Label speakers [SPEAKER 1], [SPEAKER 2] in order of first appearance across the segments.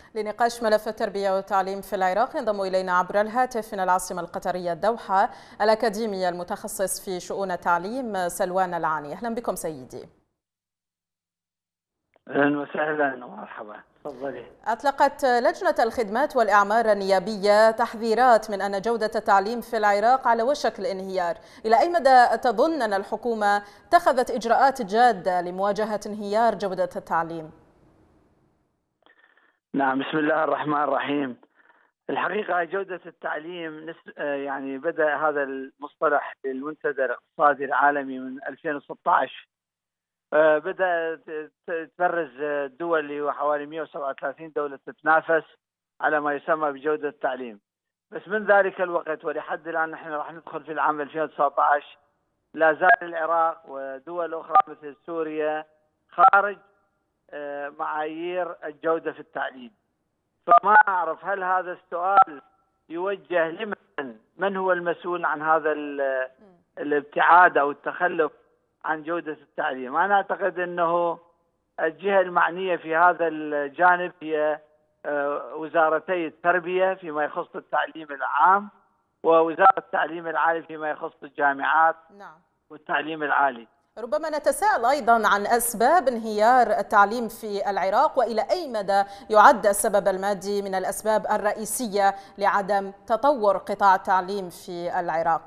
[SPEAKER 1] لنقاش ملف التربية والتعليم في العراق ينضم إلينا عبر الهاتف من العاصمة القطرية الدوحة الأكاديمي المتخصص في شؤون التعليم سلوان العاني. أهلا بكم سيدي.
[SPEAKER 2] اهلا وسهلا ومرحبا، تفضلي.
[SPEAKER 1] أطلقت لجنة الخدمات والإعمار النيابية تحذيرات من أن جودة التعليم في العراق على وشك الانهيار، إلى أي مدى تظن أن الحكومة اتخذت إجراءات جادة لمواجهة انهيار جودة التعليم؟
[SPEAKER 2] نعم، بسم الله الرحمن الرحيم. الحقيقة جودة التعليم يعني بدأ هذا المصطلح بالمنتدى الاقتصادي العالمي من 2016. بدأ تبرز الدول اللي هو حوالي 137 دولة تتنافس على ما يسمى بجودة التعليم. بس من ذلك الوقت ولحد الآن نحن راح ندخل في العام 2019 لا زال العراق ودول أخرى مثل سوريا خارج معايير الجودة في التعليم. فما أعرف هل هذا السؤال يوجه لمن؟ من هو المسؤول عن هذا الابتعاد أو التخلف عن جودة التعليم؟ أنا أعتقد أنه الجهة المعنية في هذا الجانب هي وزارتي التربية فيما يخص التعليم العام، ووزارة التعليم العالي فيما يخص الجامعات والتعليم العالي.
[SPEAKER 1] ربما نتساءل أيضا عن أسباب انهيار التعليم في العراق، وإلى أي مدى يعد السبب المادي من الأسباب الرئيسية لعدم تطور قطاع التعليم في العراق؟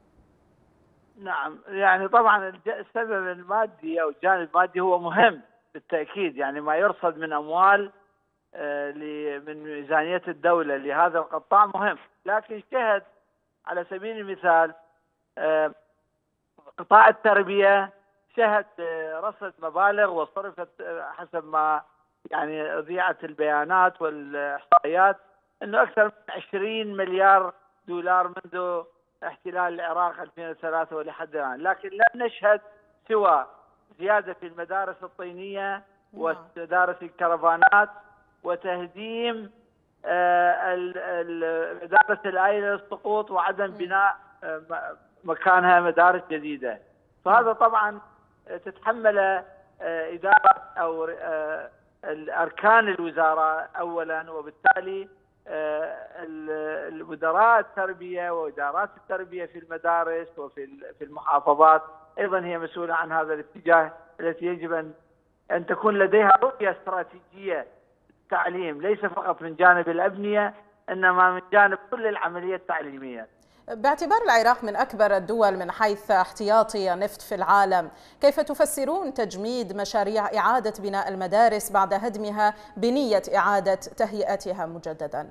[SPEAKER 2] نعم، يعني طبعا السبب المادي أو الجانب المادي هو مهم بالتأكيد، يعني ما يرصد من أموال من ميزانية الدولة لهذا القطاع مهم، لكن شهد على سبيل المثال قطاع التربية شهد رصد مبالغ وصرفت حسب ما يعني ذيعت البيانات والإحصائيات أنه أكثر من 20 مليار دولار منذ احتلال العراق 2003 ولحد الآن، لكن لم نشهد سوى زيادة في المدارس الطينية ومدارس الكرفانات وتهديم مدارس الآيلة للسقوط وعدم بناء مكانها مدارس جديدة. فهذا طبعا تتحمل إدارة أو أركان الوزارة أولا، وبالتالي المدراء التربية وإدارات التربية في المدارس وفي المحافظات أيضا هي مسؤولة عن هذا الاتجاه، التي يجب أن تكون لديها رؤية استراتيجية للتعليم، ليس فقط من جانب الأبنية إنما من جانب كل العملية التعليمية.
[SPEAKER 1] باعتبار العراق من أكبر الدول من حيث احتياطي النفط في العالم، كيف تفسرون تجميد مشاريع إعادة بناء المدارس بعد هدمها بنية إعادة تهيئتها مجددا؟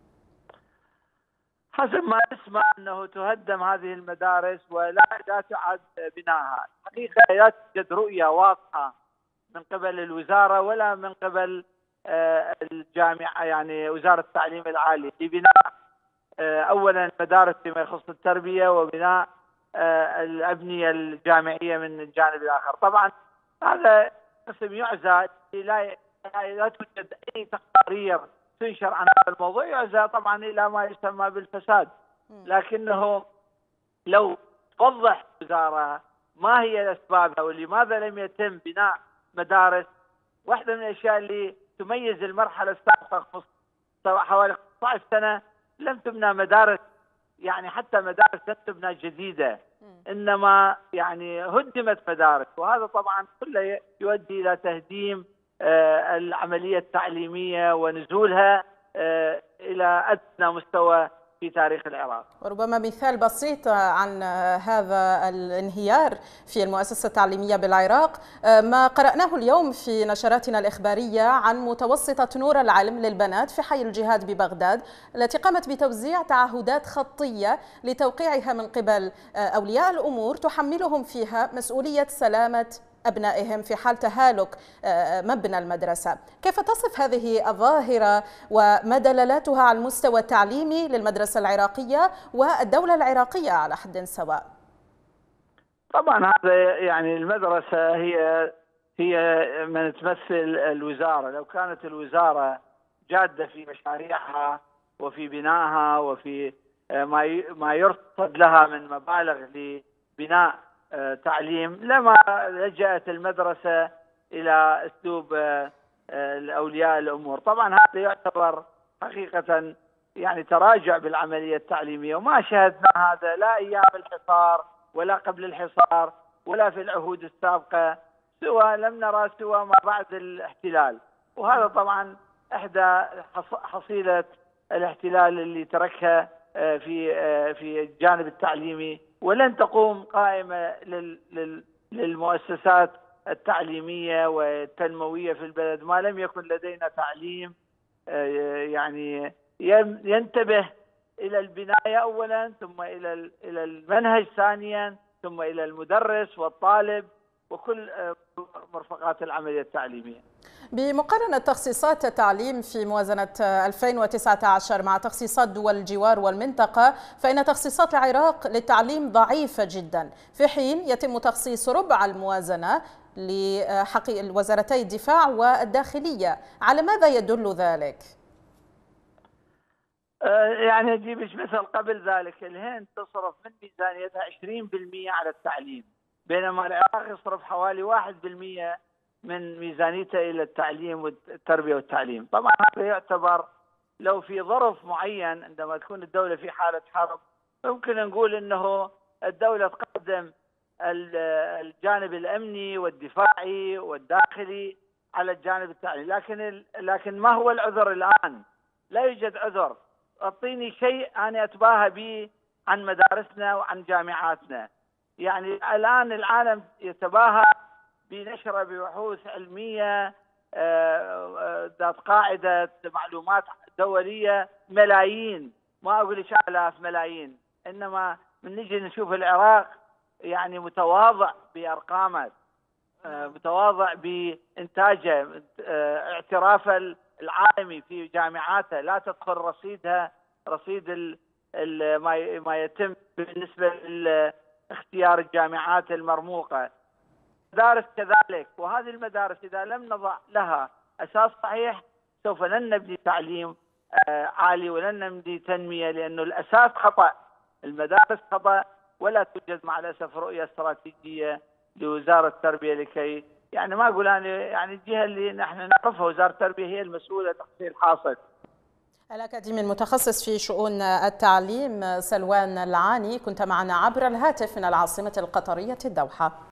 [SPEAKER 2] حسب ما نسمع أنه تهدم هذه المدارس ولا تعاد بنائها. حقيقة لا توجد رؤية واضحة من قبل الوزارة ولا من قبل الجامعة، يعني وزارة التعليم العالي، لبناء أولا مدارس فيما يخص التربية وبناء الأبنية الجامعية من الجانب الآخر. طبعا هذا قسم يعزى، لا توجد أي تقارير تنشر عن هذا الموضوع، يعزى طبعا إلى ما يسمى بالفساد، لكنه لو توضح الوزارة ما هي أسبابها ولماذا لم يتم بناء مدارس. واحدة من الأشياء اللي تميز المرحلة السابقة حوالي 15 سنة لم تبنى مدارس، يعني حتى مدارس لم تبنى جديدة، إنما يعني هدمت مدارس، وهذا طبعا كله يؤدي إلى تهديم العملية التعليمية ونزولها إلى أدنى مستوى في تاريخ العراق.
[SPEAKER 1] وربما مثال بسيط عن هذا الانهيار في المؤسسة التعليمية بالعراق ما قرأناه اليوم في نشراتنا الإخبارية عن متوسطة نور العلم للبنات في حي الجهاد ببغداد، التي قامت بتوزيع تعهدات خطية لتوقيعها من قبل أولياء الأمور تحملهم فيها مسؤولية سلامة أبنائهم في حال تهالك مبنى المدرسة. كيف تصف هذه الظاهرة وما دلالاتها على المستوى التعليمي للمدرسة العراقية والدولة العراقية على حد سواء؟
[SPEAKER 2] طبعا هذا يعني المدرسة هي من تمثل الوزارة. لو كانت الوزارة جادة في مشاريعها وفي بنائها وفي ما يرصد لها من مبالغ لبناء تعليم لما لجأت المدرسة إلى أسلوب أولياء الأمور. طبعا هذا يعتبر حقيقة يعني تراجع بالعملية التعليمية، وما شاهدنا هذا لا أيام الحصار ولا قبل الحصار ولا في العهود السابقة، لم نرى سوى ما بعد الاحتلال. وهذا طبعا إحدى حصيلة الاحتلال اللي تركها في الجانب التعليمي، ولن تقوم قائمة للمؤسسات التعليمية والتنموية في البلد ما لم يكن لدينا تعليم يعني ينتبه إلى البناية أولا، ثم إلى المنهج ثانيا، ثم إلى المدرس والطالب وكل مرفقات العملية التعليمية.
[SPEAKER 1] بمقارنة تخصيصات التعليم في موازنة 2019 مع تخصيصات دول الجوار والمنطقة، فإن تخصيصات العراق للتعليم ضعيفة جدا، في حين يتم تخصيص ربع الموازنة لوزارتي الدفاع والداخلية. على ماذا يدل ذلك؟
[SPEAKER 2] يعني أجيبش مثل قبل ذلك، الهند تصرف من ميزانيتها 20% على التعليم، بينما العراق يصرف حوالي 1% من ميزانيته إلى التعليم والتربية والتعليم. طبعا هذا يعتبر لو في ظرف معين عندما تكون الدولة في حالة حرب ممكن نقول أنه الدولة تقدم الجانب الأمني والدفاعي والداخلي على الجانب التعليمي، لكن ما هو العذر الآن؟ لا يوجد عذر. أعطيني شيء أنا أتباهى به عن مدارسنا وعن جامعاتنا. يعني الآن العالم يتباهى بنشر ببحوث علمية ذات قاعدة معلومات دولية ملايين، ما أقول إيش آلاف، ملايين. إنما من نجي نشوف العراق يعني متواضع بأرقامه، متواضع بإنتاجه، اعتراف العالمي في جامعاته لا تدخل رصيدها رصيد ما يتم بالنسبة لاختيار الجامعات المرموقة. مدارس كذلك، وهذه المدارس إذا لم نضع لها أساس صحيح سوف لن نبني تعليم عالي ولن نبني تنمية، لأنه الأساس خطأ، المدارس خطأ، ولا توجد مع الأسف رؤية استراتيجية لوزارة التربية لكي يعني ما أقول أنا يعني الجهة اللي نحن نعرفها وزارة التربية هي المسؤولة تحصيل حاصل.
[SPEAKER 1] الأكاديمي المتخصص في شؤون التعليم سلوان العاني كنت معنا عبر الهاتف من العاصمة القطرية الدوحة.